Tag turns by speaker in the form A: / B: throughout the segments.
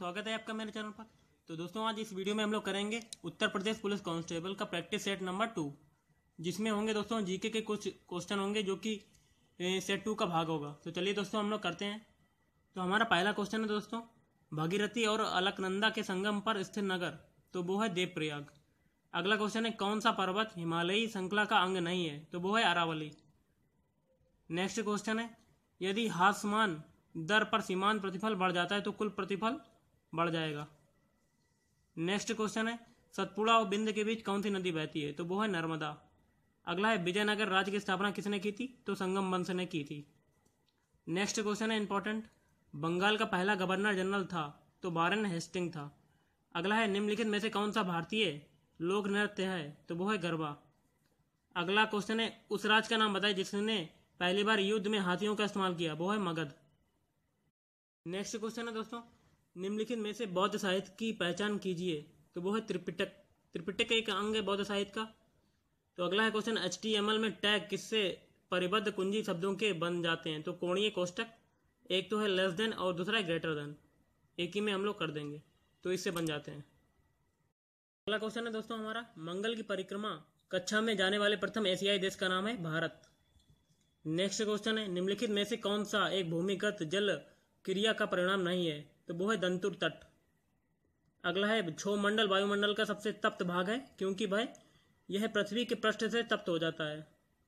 A: स्वागत है आपका मेरे चैनल पर। तो दोस्तों आज इस वीडियो में हम लोग करेंगे उत्तर प्रदेश पुलिस कांस्टेबल का प्रैक्टिस सेट नंबर 2, जिसमें होंगे दोस्तों जीके के कुछ क्वेश्चन होंगे जो कि सेट 2 का भाग होगा। तो चलिए दोस्तों हम लोग करते हैं। तो हमारा पहला क्वेश्चन है दोस्तों, भागीरथी और अलकनंदा के संगम पर स्थित नगर, तो वो है देवप्रयाग। अगला क्वेश्चन है, कौन सा पर्वत हिमालयी श्रृंखला का अंग नहीं है, तो वो है अरावली। नेक्स्ट क्वेश्चन है, यदि ह्रासमान दर पर सीमांत प्रतिफल बढ़ जाता है तो कुल प्रतिफल बढ़ जाएगा। नेक्स्ट क्वेश्चन है, सतपुड़ा और बिंद के बीच कौन सी नदी बहती है, तो वो है नर्मदा। अगला है, विजयनगर राज्य की स्थापना किसने की थी, तो संगम वंश ने की थी। नेक्स्ट क्वेश्चन है इंपॉर्टेंट, बंगाल का पहला गवर्नर जनरल था, तो वारेन हेस्टिंग था। अगला है, निम्नलिखित में से कौन सा भारतीय लोक नृत्य है, तो वो है गरबा। अगला क्वेश्चन है, उस राज्य का नाम बताए जिसने पहली बार युद्ध में हाथियों का इस्तेमाल किया, वो है मगध। नेक्स्ट क्वेश्चन है दोस्तों, निम्नलिखित में से बौद्ध साहित्य की पहचान कीजिए, तो वो है त्रिपिटक। त्रिपिटक एक अंग है बौद्ध साहित्य का। तो अगला है क्वेश्चन, HTML में टैग किससे परिबद्ध कुंजी शब्दों के बन जाते हैं, तो कोणीय कोष्ठक। एक तो है लेस देन और दूसरा है ग्रेटर देन, एक ही में हम लोग कर देंगे तो इससे बन जाते हैं। अगला क्वेश्चन है दोस्तों हमारा, मंगल की परिक्रमा कक्षा में जाने वाले प्रथम एशियाई देश का नाम है भारत। नेक्स्ट क्वेश्चन है, निम्नलिखित में से कौन सा एक भूमिगत जल क्रिया का परिणाम नहीं है, तो वो है दंतुर तट। अगला है, क्षोभमंडल वायुमंडल का सबसे तप्त भाग है क्योंकि भाई यह पृथ्वी के पृष्ठ से तप्त हो जाता है।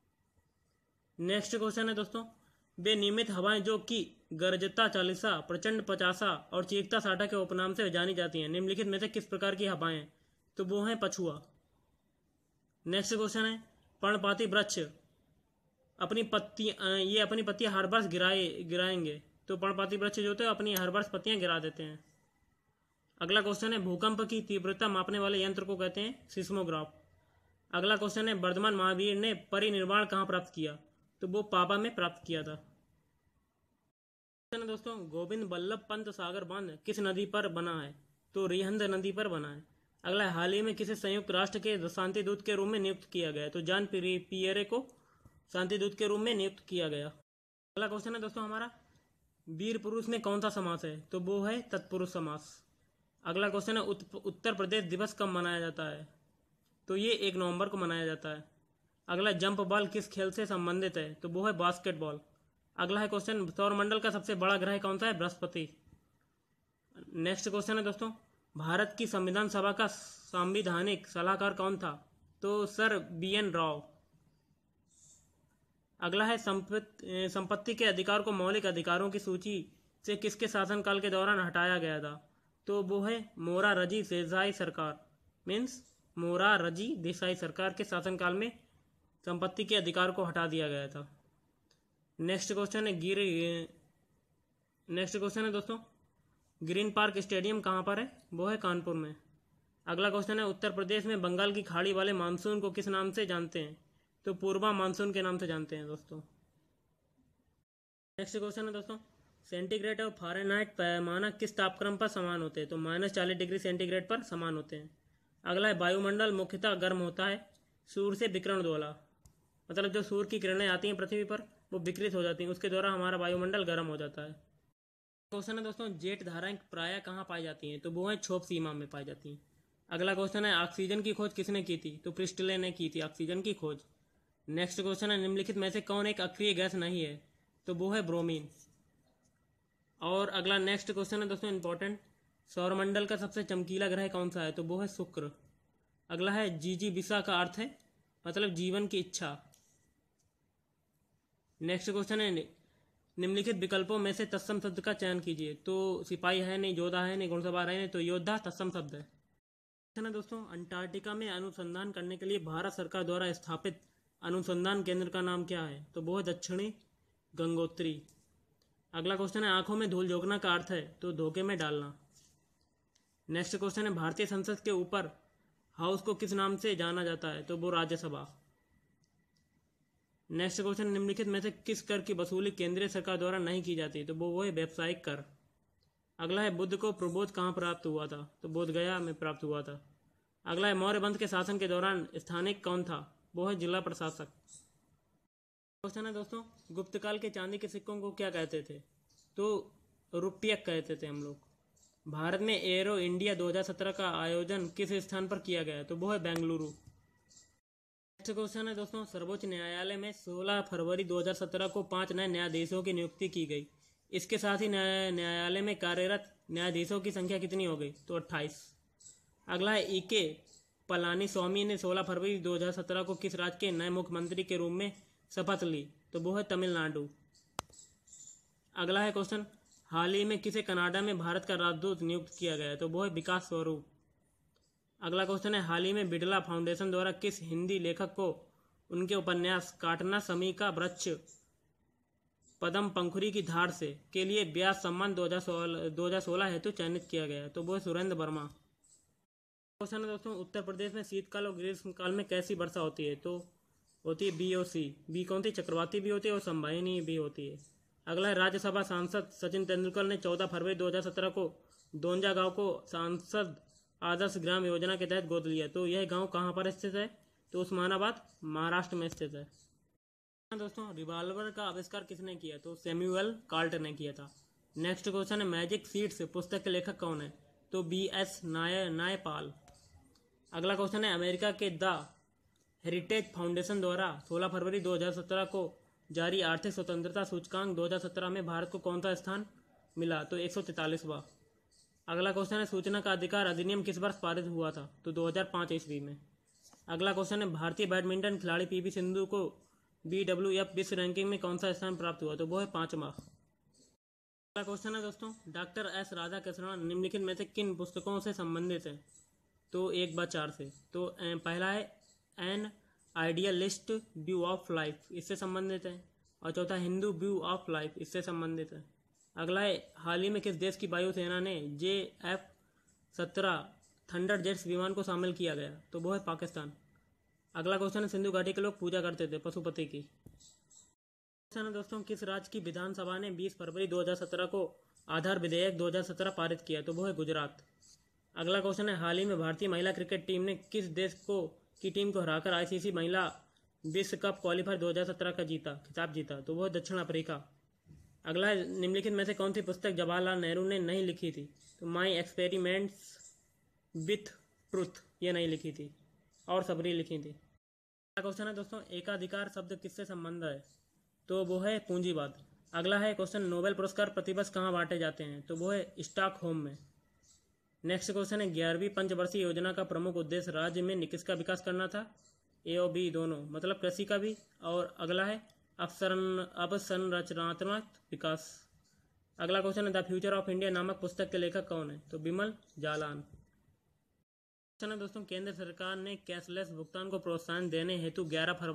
A: नेक्स्ट क्वेश्चन है दोस्तों, वे नियमित हवाएं जो कि गर्जता 40, प्रचंड 50 और चीखता 60 के उपनाम से जानी जाती हैं, निम्नलिखित में से किस प्रकार की हवाएं, तो वो है पछुआ। नेक्स्ट क्वेश्चन है, पर्णपाती वृक्ष अपनी पत्तियां हर वर्ष गिराएंगे, तो पर्णपाती वृक्ष जो होते हैं अपनी हर वर्ष पत्तियां गिरा देते हैं। अगला क्वेश्चन है, भूकंप की तीव्रता मापने वाले यंत्र को कहते हैं सिस्मोग्राफ। अगला क्वेश्चन है, वर्धमान महावीर ने परिनिर्वाण कहाँ प्राप्त किया, तो वो पापा में प्राप्त किया था। क्वेश्चन है दोस्तों, गोविंद बल्लभ पंत सागर बांध किस नदी पर बना है, तो रिहंद नदी पर बना है। अगला है, हाल ही में किसे संयुक्त राष्ट्र के शांति दूत के रूप में नियुक्त किया गया, तो जॉन पियरे को शांति दूत के रूप में नियुक्त किया गया। अगला क्वेश्चन है दोस्तों हमारा, वीर पुरुष में कौन सा समास है, तो वो है तत्पुरुष समास। अगला क्वेश्चन है, उत्तर प्रदेश दिवस कब मनाया जाता है, तो ये 1 नवंबर को मनाया जाता है। अगला, जंप बॉल किस खेल से संबंधित है, तो वो है बास्केटबॉल। अगला है क्वेश्चन, सौरमंडल का सबसे बड़ा ग्रह कौन सा है, बृहस्पति। नेक्स्ट क्वेश्चन है दोस्तों, भारत की संविधान सभा का संवैधानिक सलाहकार कौन था, तो सर BN राव। अगला है, संपत्ति के अधिकार को मौलिक अधिकारों की सूची से किसके शासनकाल के दौरान हटाया गया था, तो वो है मोरारजी देसाई सरकार, मीन्स मोरारजी देसाई सरकार के शासनकाल में संपत्ति के अधिकार को हटा दिया गया था। नेक्स्ट क्वेश्चन है दोस्तों, ग्रीन पार्क स्टेडियम कहाँ पर है, वो है कानपुर में। अगला क्वेश्चन है, उत्तर प्रदेश में बंगाल की खाड़ी वाले मानसून को किस नाम से जानते हैं, तो पूर्वा मानसून के नाम से जानते हैं दोस्तों। नेक्स्ट क्वेश्चन है दोस्तों, सेंटीग्रेड और फ़ारेनहाइट पैमाना किस तापक्रम पर समान होते हैं, तो -40 डिग्री सेंटीग्रेड पर समान होते हैं। अगला है, वायुमंडल मुख्यतः गर्म होता है सूर्य से विकिरण द्वारा, मतलब जो सूर्य की किरणें आती हैं पृथ्वी पर वो विकृत हो जाती हैं, उसके द्वारा हमारा वायुमंडल गर्म हो जाता है। क्वेश्चन है दोस्तों, जेट धाराएं प्रायः कहाँ पाई जाती हैं, तो वो है क्षोभ सीमा में पाई जाती हैं। अगला क्वेश्चन है, ऑक्सीजन की खोज किसने की थी, तो प्रिस्टले ने की थी ऑक्सीजन की खोज। नेक्स्ट क्वेश्चन है, निम्नलिखित में से कौन एक अक्रिय गैस नहीं है, तो वो है ब्रोमीन। और अगला नेक्स्ट क्वेश्चन है दोस्तों इंपॉर्टेंट, सौरमंडल का सबसे चमकीला ग्रह कौन सा है, तो वो है शुक्र। अगला है, जिजीविषा का अर्थ है मतलब जीवन की इच्छा। नेक्स्ट क्वेश्चन है, निम्नलिखित विकल्पों में से तत्सम शब्द का चयन कीजिए, तो सिपाही है नहीं, योद्धा है नहीं, घुड़सवार है नहीं, तो योद्धा तत्सम शब्द है। क्वेश्चन है दोस्तों, अंटार्कटिका में अनुसंधान करने के लिए भारत सरकार द्वारा स्थापित अनुसंधान केंद्र का नाम क्या है, तो वो है दक्षिणी गंगोत्री। अगला क्वेश्चन है, आंखों में धूल झोंकना का अर्थ है, तो धोखे में डालना। नेक्स्ट क्वेश्चन है, भारतीय संसद के ऊपर हाउस को किस नाम से जाना जाता है, तो वो राज्यसभा। नेक्स्ट क्वेश्चन, निम्नलिखित में से किस कर की वसूली केंद्रीय सरकार द्वारा नहीं की जाती, तो वो है व्यावसायिक कर। अगला है, बुद्ध को प्रबोध कहाँ प्राप्त हुआ था, तो बोध गया में प्राप्त हुआ था। अगला है, मौर्य वंश के शासन के दौरान स्थानिक कौन था, वो है जिला प्रशासक। क्वेश्चन है दोस्तों, गुप्तकाल के चांदी के सिक्कों को क्या कहते थे, तो रुपयक कहते थे हम लोग। भारत में एरो इंडिया 2017 का आयोजन किस स्थान पर किया गया? तो वो है बेंगलुरु। नेक्स्ट क्वेश्चन है दोस्तों, सर्वोच्च न्यायालय में 16 फरवरी 2017 को 5 नए न्यायाधीशों की नियुक्ति की गई। इसके साथ ही न्यायालय में कार्यरत न्यायाधीशों की संख्या कितनी हो गई? तो 28। अगला है ईके पलानी स्वामी ने 16 फरवरी 2017 को किस राज्य के नए मुख्यमंत्री के रूप में शपथ ली? तो वो है तमिलनाडु। अगला है क्वेश्चन, हाल ही में किसे कनाडा में भारत का राजदूत नियुक्त किया गया? तो वो है विकास स्वरूप। अगला क्वेश्चन है, हाल ही में बिड़ला फाउंडेशन द्वारा किस हिंदी लेखक को उनके उपन्यास काटना समी का वृक्ष पदम पंखुरी की धार से के लिए व्यास सम्मान 2016 हेतु चयनित किया गया? तो वो है सुरेंद्र वर्मा। क्वेश्चन है दोस्तों, उत्तर प्रदेश में शीतकाल और ग्रीष्मकाल में कैसी वर्षा होती है? तो होती है बी और सी। बी कौन सी? चक्रवाती भी होती है और संवाहिनी भी होती है। अगला है, राज्यसभा सांसद सचिन तेंदुलकर ने 14 फरवरी 2017 को दोंजा गांव को सांसद आदर्श ग्राम योजना के तहत गोद लिया। तो यह गांव कहाँ पर स्थित है? तो उस्मानाबाद महाराष्ट्र में स्थित है। दोस्तों, रिवॉल्वर का आविष्कार किसने किया? तो सैमुअल कार्ट ने किया था। नेक्स्ट क्वेश्चन है, मैजिक सीड्स पुस्तक के लेखक कौन है? तो BS नायपाल। अगला क्वेश्चन है, अमेरिका के द हेरिटेज फाउंडेशन द्वारा 16 फरवरी 2017 को जारी आर्थिक स्वतंत्रता सूचकांक 2017 में भारत को कौन सा स्थान मिला? तो 143वां। अगला क्वेश्चन है, सूचना का अधिकार अधिनियम किस वर्ष पारित हुआ था? तो 2005 ईस्वी में। अगला क्वेश्चन है, भारतीय बैडमिंटन खिलाड़ी PV सिंधु को BWF विश्व रैंकिंग में कौन सा स्थान प्राप्त हुआ? तो वो है 5वां। अगला क्वेश्चन है दोस्तों, डॉक्टर S राधाकृष्णन निम्नलिखित में से किन पुस्तकों से संबंधित है? तो 1/4 से। तो पहला है an idealist view of life, इससे संबंधित है। और चौथा हिंदू व्यू ऑफ लाइफ, इससे संबंधित है। अगला है, हाल ही में किस देश की वायुसेना ने JF-17 थंडर जेट्स विमान को शामिल किया गया? तो वो है पाकिस्तान। अगला क्वेश्चन है, सिंधु घाटी के लोग पूजा करते थे पशुपति की। क्वेश्चन है दोस्तों, किस राज्य की विधानसभा ने 20 फरवरी 2017 को आधार विधेयक 2017 पारित किया? तो वो है गुजरात। अगला क्वेश्चन है, हाल ही में भारतीय महिला क्रिकेट टीम ने किस देश की टीम को हराकर ICC महिला विश्व कप क्वालिफायर 2017 का खिताब जीता? तो वो है दक्षिण अफ्रीका। अगला है, निम्नलिखित में से कौन सी पुस्तक जवाहरलाल नेहरू ने नहीं लिखी थी? तो माई एक्सपेरिमेंट्स विथ ट्रुथ, ये नहीं लिखी थी, और सबरी लिखी थी। अगला क्वेश्चन है दोस्तों, एकाधिकार शब्द किससे संबंध है? तो वो है पूंजीवाद। अगला है क्वेश्चन, नोबेल पुरस्कार प्रतिवर्ष कहाँ बांटे जाते हैं? तो वो है स्टॉकहोम में। नेक्स्ट क्वेश्चन है, 11वीं पंचवर्षीय योजना का प्रमुख उद्देश्य राज्य में किसका विकास करना था? A और B दोनों, मतलब कृषि का भी। और अगला है अवसंरचनात्मक विकास। अगला क्वेश्चन है, द फ्यूचर ऑफ इंडिया नामक पुस्तक के लेखक कौन है? तो बिमल जालान। क्वेश्चन है दोस्तों, केंद्र सरकार ने कैशलेस भुगतान को प्रोत्साहन देने हेतु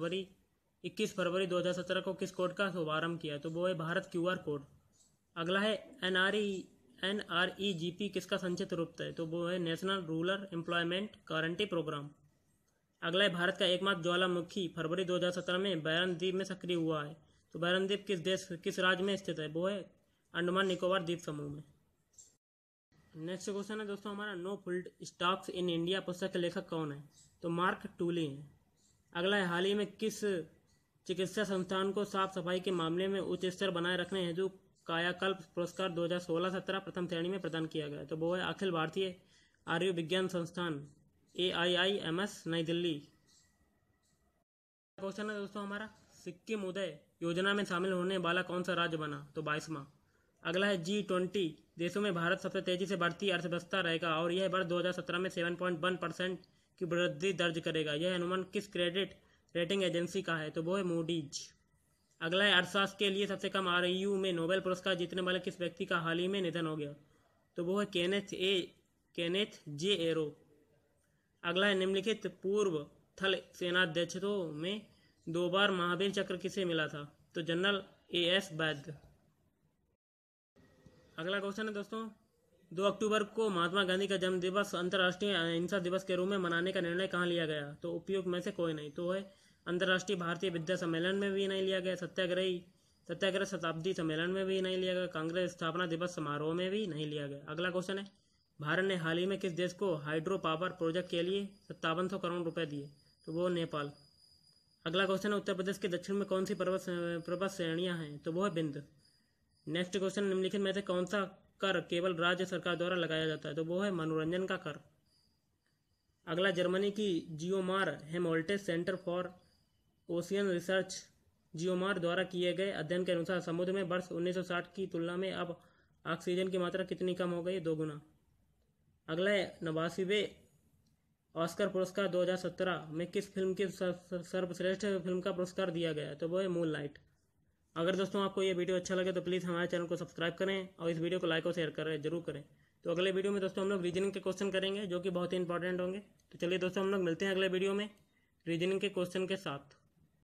A: 21 फरवरी 2017 को किस कोड का शुभारंभ किया? तो वो है भारत QR कोड। अगला है, NREGP किसका संक्षिप्त रूप है? तो वो है national rural employment guarantee programme. अगला है, भारत का एकमात्र ज्वालामुखी फरवरी 2017 में बैरन द्वीप में सक्रिय हुआ है। तो बैरन द्वीप किस राज्य में स्थित है? वो है अंडमान निकोबार द्वीप समूह में। नेक्स्ट क्वेश्चन है दोस्तों हमारा, no full stops in India पुस्तक के लेखक कौन है? तो मार्क टूली हैं। अगला है, हाल ही में किस चिकित्सा संस्थान को साफ सफाई के मामले में उच्च स्तर बनाए रखने हेतु कायाकल्प पुरस्कार 2016-17 प्रथम श्रेणी में प्रदान किया गया? तो वो है अखिल भारतीय आयुर्विज्ञान संस्थान AIIMS नई दिल्ली। क्वेश्चन है दोस्तों हमारा, सिक्किम उदय योजना में शामिल होने वाला कौन सा राज्य बना? तो 22वां। अगला है, G20 देशों में भारत सबसे तेजी से बढ़ती अर्थव्यवस्था रहेगा और यह वर्ष 2017 में 7.1% की वृद्धि दर्ज करेगा। यह अनुमान किस क्रेडिट रेटिंग एजेंसी का है? तो वो है मूडीज। अगला है, अर्थशास्त्र के लिए सबसे कम आयु में नोबेल पुरस्कार जीतने वाले किस व्यक्ति का हाल ही में निधन हो गया? तो वो है केनेथ J एरो। अगला है, निम्नलिखित पूर्व थल सेनाध्यक्षों में 2 बार महावीर चक्र किसे मिला था? तो जनरल AS वैद्य। अगला क्वेश्चन है दोस्तों, 2 अक्टूबर को महात्मा गांधी का जन्म दिवस अंतर्राष्ट्रीय अहिंसा दिवस के रूप में मनाने का निर्णय कहाँ लिया गया? तो उपयुक्त में से कोई नहीं। तो है अंतर्राष्ट्रीय भारतीय विद्या सम्मेलन में भी नहीं लिया गया, सत्याग्रह शताब्दी सम्मेलन में भी नहीं लिया गया, कांग्रेस स्थापना दिवस समारोह में भी नहीं लिया गया। अगला क्वेश्चन है, भारत ने हाल ही में किस देश को हाइड्रो पावर प्रोजेक्ट के लिए 5700 करोड़ रुपए दिए? तो वो नेपाल। अगला क्वेश्चन है, उत्तर प्रदेश के दक्षिण में कौन सी पर्वत श्रेणियां हैं? तो वो है विंध्य। नेक्स्ट क्वेश्चन, निम्नलिखित में से कौन सा कर केवल राज्य सरकार द्वारा लगाया जाता है, तो वो है मनोरंजन का कर। अगला जर्मनी की GEOMAR Helmholtz centre for ocean research GEOMAR द्वारा किए गए अध्ययन के अनुसार समुद्र में वर्ष 1960 की तुलना में अब ऑक्सीजन की मात्रा कितनी कम हो गई? 2 गुना। अगला है 89वें ऑस्कर पुरस्कार 2017 में किस फिल्म की सर्वश्रेष्ठ फिल्म का पुरस्कार दिया गया? तो वो है मूनलाइट। अगर दोस्तों आपको ये वीडियो अच्छा लगे तो प्लीज़ हमारे चैनल को सब्सक्राइब करें और इस वीडियो को लाइक और शेयर करें जरूर करें। तो अगले वीडियो में दोस्तों हम लोग रीजनिंग के क्वेश्चन करेंगे जो कि बहुत ही इंपॉर्टेंट होंगे। तो चलिए दोस्तों हम लोग मिलते हैं अगले वीडियो में रीजनिंग के क्वेश्चन के साथ।